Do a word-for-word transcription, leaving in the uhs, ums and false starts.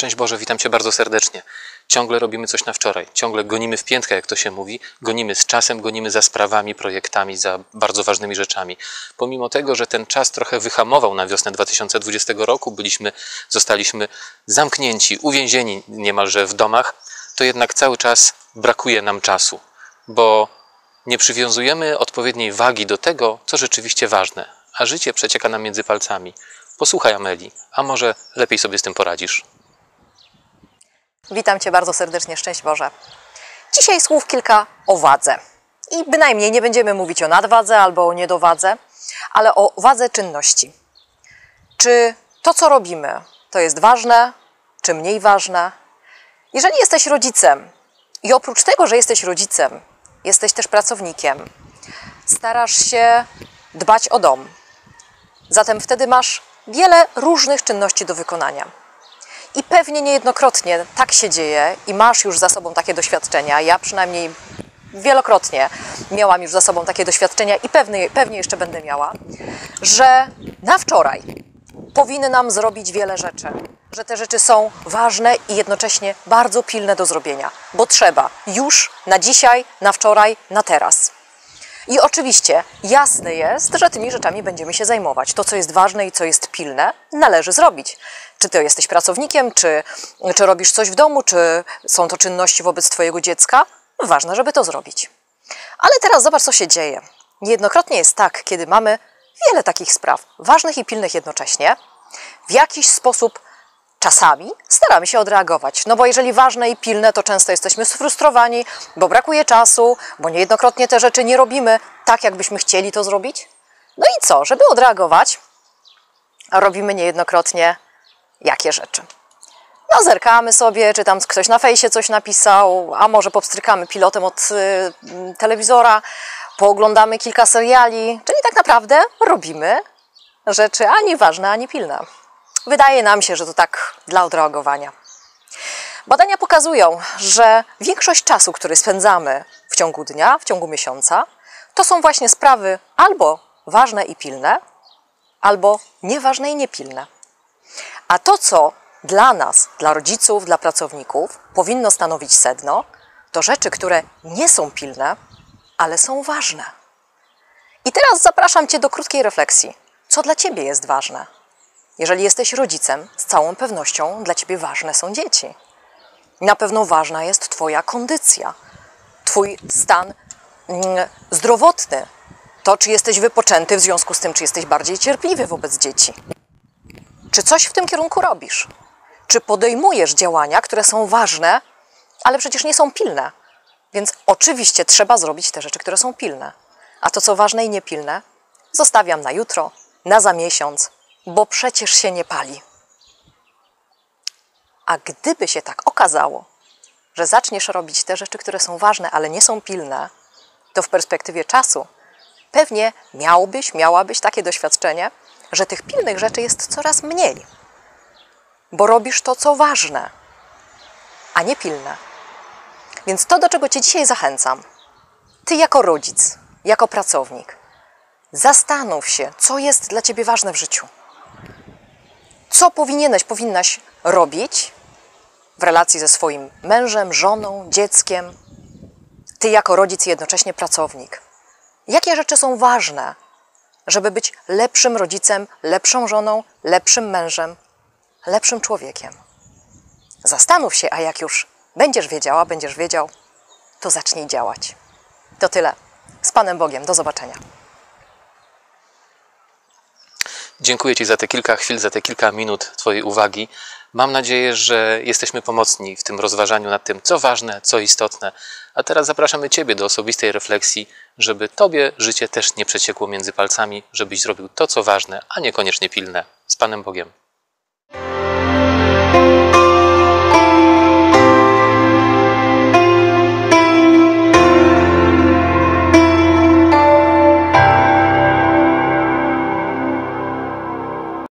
Szczęść Boże, witam Cię bardzo serdecznie. Ciągle robimy coś na wczoraj, ciągle gonimy w piętkę, jak to się mówi, gonimy z czasem, gonimy za sprawami, projektami, za bardzo ważnymi rzeczami. Pomimo tego, że ten czas trochę wyhamował na wiosnę dwa tysiące dwudziestego roku, byliśmy, zostaliśmy zamknięci, uwięzieni niemalże w domach, to jednak cały czas brakuje nam czasu, bo nie przywiązujemy odpowiedniej wagi do tego, co rzeczywiście ważne, a życie przecieka nam między palcami. Posłuchaj Ameli, a może lepiej sobie z tym poradzisz. Witam Cię bardzo serdecznie, szczęść Boże. Dzisiaj słów kilka o wadze. I bynajmniej nie będziemy mówić o nadwadze albo o niedowadze, ale o wadze czynności. Czy to, co robimy, to jest ważne, czy mniej ważne? Jeżeli jesteś rodzicem i oprócz tego, że jesteś rodzicem, jesteś też pracownikiem, starasz się dbać o dom, zatem wtedy masz wiele różnych czynności do wykonania. I pewnie niejednokrotnie tak się dzieje i masz już za sobą takie doświadczenia. Ja przynajmniej wielokrotnie miałam już za sobą takie doświadczenia i pewnie, pewnie jeszcze będę miała, że na wczoraj powinnam zrobić wiele rzeczy, że te rzeczy są ważne i jednocześnie bardzo pilne do zrobienia, bo trzeba już na dzisiaj, na wczoraj, na teraz. I oczywiście jasne jest, że tymi rzeczami będziemy się zajmować. To, co jest ważne i co jest pilne, należy zrobić. Czy ty jesteś pracownikiem, czy, czy robisz coś w domu, czy są to czynności wobec twojego dziecka, ważne, żeby to zrobić. Ale teraz zobacz, co się dzieje. Niejednokrotnie jest tak, kiedy mamy wiele takich spraw, ważnych i pilnych jednocześnie, w jakiś sposób czasami staramy się odreagować. No bo jeżeli ważne i pilne, to często jesteśmy sfrustrowani, bo brakuje czasu, bo niejednokrotnie te rzeczy nie robimy tak, jakbyśmy chcieli to zrobić. No i co? Żeby odreagować, robimy niejednokrotnie jakie rzeczy? No zerkamy sobie, czy tam ktoś na fejsie coś napisał, a może popstrykamy pilotem od y, telewizora, pooglądamy kilka seriali, czyli tak naprawdę robimy rzeczy ani ważne, ani pilne. Wydaje nam się, że to tak dla odreagowania. Badania pokazują, że większość czasu, który spędzamy w ciągu dnia, w ciągu miesiąca, to są właśnie sprawy albo ważne i pilne, albo nieważne i niepilne. A to, co dla nas, dla rodziców, dla pracowników powinno stanowić sedno, to rzeczy, które nie są pilne, ale są ważne. I teraz zapraszam Cię do krótkiej refleksji. Co dla Ciebie jest ważne? Jeżeli jesteś rodzicem, z całą pewnością dla Ciebie ważne są dzieci. Na pewno ważna jest Twoja kondycja, Twój stan mm, zdrowotny, to, czy jesteś wypoczęty, w związku z tym, czy jesteś bardziej cierpliwy wobec dzieci. Czy coś w tym kierunku robisz? Czy podejmujesz działania, które są ważne, ale przecież nie są pilne? Więc oczywiście trzeba zrobić te rzeczy, które są pilne. A to, co ważne i niepilne, zostawiam na jutro, na za miesiąc, bo przecież się nie pali. A gdyby się tak okazało, że zaczniesz robić te rzeczy, które są ważne, ale nie są pilne, to w perspektywie czasu pewnie miałbyś, miałabyś takie doświadczenie, że tych pilnych rzeczy jest coraz mniej, bo robisz to, co ważne, a nie pilne. Więc to, do czego Cię dzisiaj zachęcam, Ty jako rodzic, jako pracownik, zastanów się, co jest dla Ciebie ważne w życiu. Co powinieneś, powinnaś robić w relacji ze swoim mężem, żoną, dzieckiem, Ty jako rodzic i jednocześnie pracownik. Jakie rzeczy są ważne, żeby być lepszym rodzicem, lepszą żoną, lepszym mężem, lepszym człowiekiem? Zastanów się, a jak już będziesz wiedziała, będziesz wiedział, to zacznij działać. To tyle. Z Panem Bogiem. Do zobaczenia. Dziękuję Ci za te kilka chwil, za te kilka minut Twojej uwagi. Mam nadzieję, że jesteśmy pomocni w tym rozważaniu nad tym, co ważne, co istotne. A teraz zapraszamy Ciebie do osobistej refleksji, żeby Tobie życie też nie przeciekło między palcami, żebyś zrobił to, co ważne, a niekoniecznie pilne. Z Panem Bogiem.